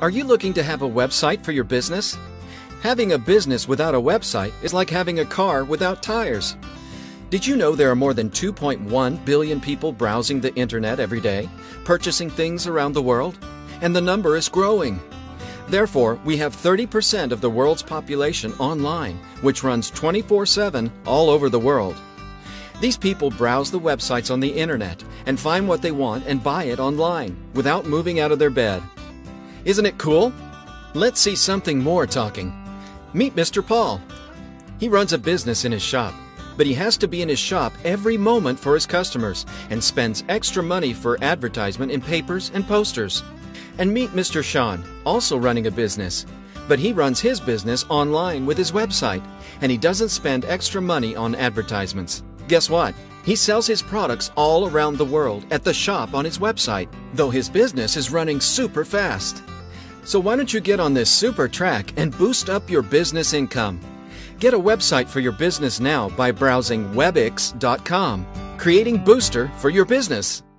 Are you looking to have a website for your business? Having a business without a website is like having a car without tires. Did you know there are more than 2.1 billion people browsing the internet every day, purchasing things around the world? And the number is growing. Therefore, we have 30% of the world's population online, which runs 24/7 all over the world. These people browse the websites on the internet and find what they want and buy it online without moving out of their bed. Isn't it cool? Let's see something more talking. Meet Mr. Paul. He runs a business in his shop, but he has to be in his shop every moment for his customers and spends extra money for advertisement in papers and posters. And meet Mr. Sean, also running a business, but he runs his business online with his website, and he doesn't spend extra money on advertisements. Guess what? He sells his products all around the world at the shop on his website, though his business is running super fast. So why don't you get on this super track and boost up your business income? Get a website for your business now by browsing webix.com, creating Booster for your business.